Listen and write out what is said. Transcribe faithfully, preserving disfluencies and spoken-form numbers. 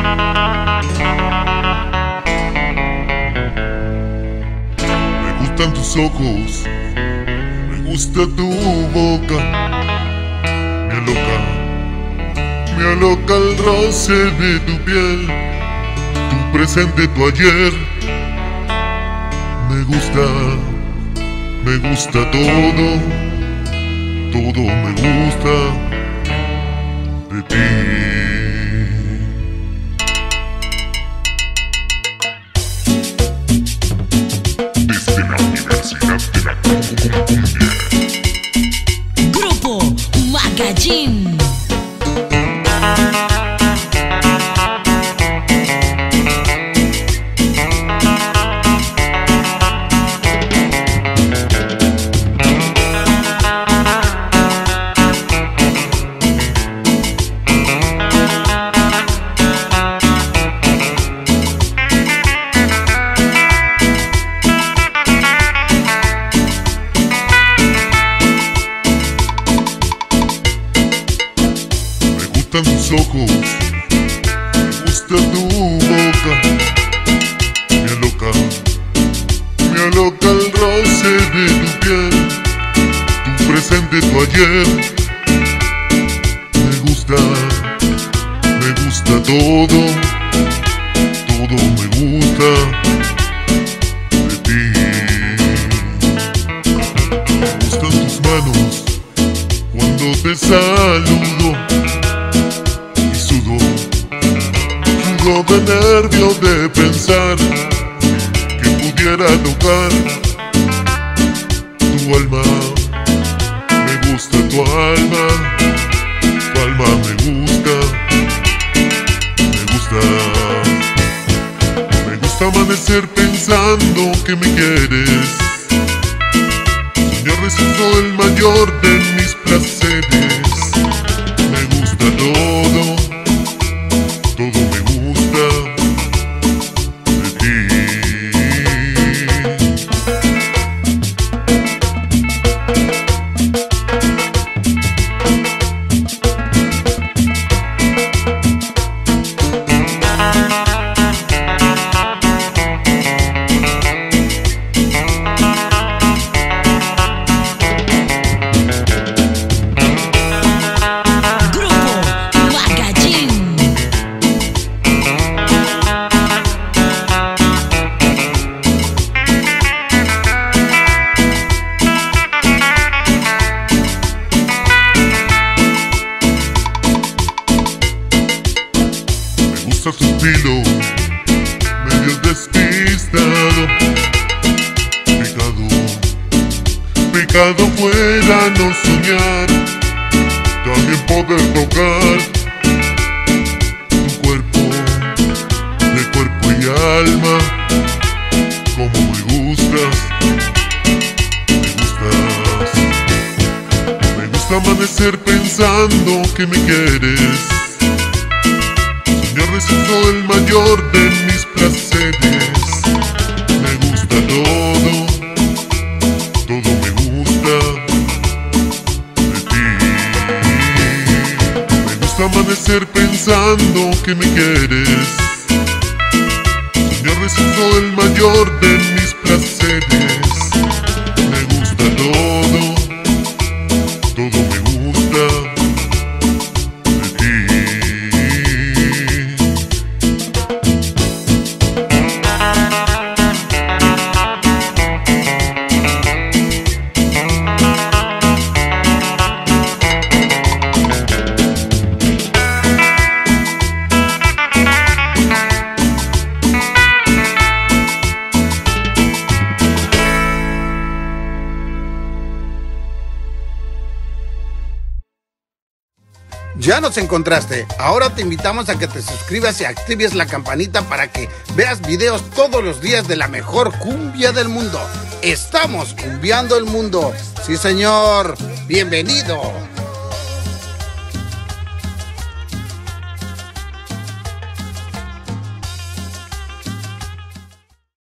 Me gustan tus ojos, me gusta tu boca. Me aloca, me aloca el roce de tu piel, tu presente, tu ayer. Me gusta, me gusta todo, todo me gusta de ti. Desde la Universidad de la Cumbia. Grupo Magallín. Me gustan tus ojos, me gusta tu boca. Me aloca, me aloca el roce de tu piel, tu presente, tu ayer. Me gusta, me gusta todo, todo me gusta de ti. Me gustan tus manos cuando te saludo. De nervio de pensar que pudiera tocar tu alma. Me gusta tu alma, tu alma me gusta, me gusta. Me gusta amanecer pensando que me quieres. Soñar resultó el mayor de mis placeres. Me gusta todo, todo me gusta. Tu pelo, medio despistado. Pecado, pecado fuera no soñar, también poder tocar tu cuerpo, de cuerpo y alma. Como me gustas, me gustas. Me gusta amanecer pensando que me quieres. Yo resultó el mayor de mis placeres. Me gusta todo, todo me gusta de ti. Me gusta amanecer pensando que me quieres. Yo resultó el mayor de mis placeres. Me gusta todo, todo me gusta de ti. Ya nos encontraste, ahora te invitamos a que te suscribas y actives la campanita para que veas videos todos los días de la mejor cumbia del mundo. Estamos cumbiando el mundo. Sí, señor. Bienvenido.